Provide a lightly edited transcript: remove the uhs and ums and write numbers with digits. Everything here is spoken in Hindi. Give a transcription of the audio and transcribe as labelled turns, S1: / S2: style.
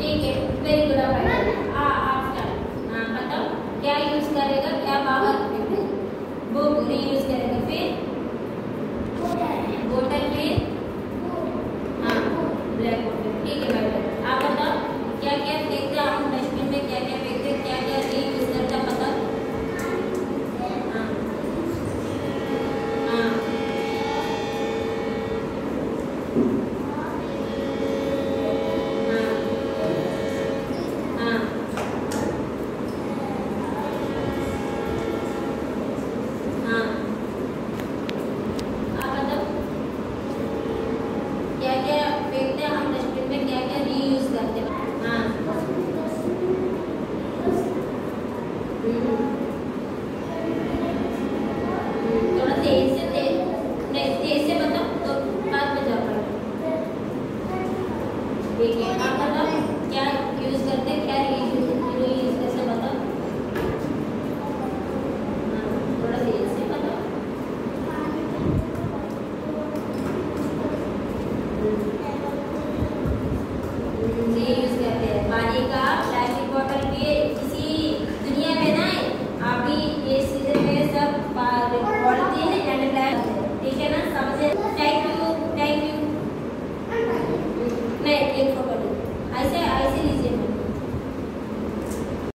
S1: ठीक है, वेरी गुड। आप हाँ बताओ क्या यूज करेगा, क्या बाहर बुक रीयूज करेगा, फिर बोतल, फिर हाँ ब्लैक बोतल। ठीक है बेटा, आप बताओ क्या क्या फेंकते हैं हम डस्टबिन में, क्या क्या फेंकते हैं, क्या क्या रीयूज करते हैं, बताओ। हाँ हाँ हाँ हाँ हाँ, आप बताओ क्या क्या फेंकते हैं हम डस्टबिन में, क्या क्या रीयूज करते हैं। हाँ थोड़ा तेज से नहीं, तेज से बताओ तो बात में जा पाएगा। ठीक है, आप बताओ क्या यूज करते हैं, क्या रीयूज कैसे बताओ। हाँ थोड़ा तेज से बताओ। रीयूज करते हैं पानी का, प्लास्टिक बॉटल भी इसी दुनिया में ना है। अभी ये सीजन में सब पॉलिथीन एंड प्लास्टिक, ठीक है ना, समझे। Thank you, thank you. नहीं एक